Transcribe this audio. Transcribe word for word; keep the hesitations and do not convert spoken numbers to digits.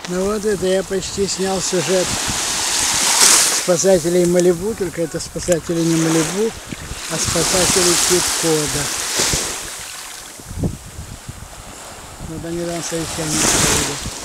Ну вот это я почти снял сюжет спасателей Малибу, только это спасатели не Малибу, а спасатели Кит-Кода. Вот они там совещание проводят.